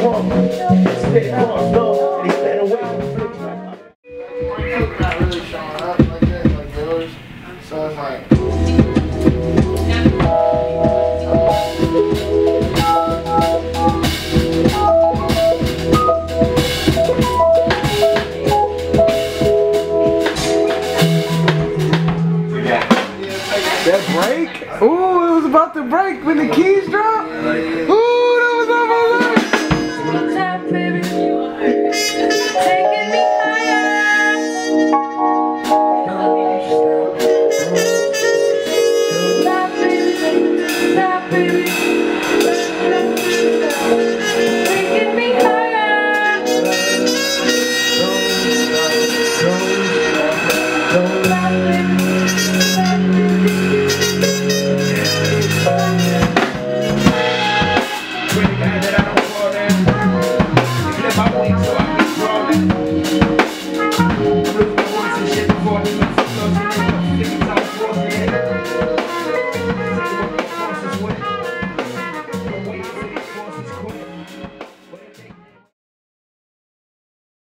wrong. Stay wrong, no. And he stayed away from the flip track. Not really showing up like that, like yours. So it's like. That break? Ooh, it was about to break when the keys dropped.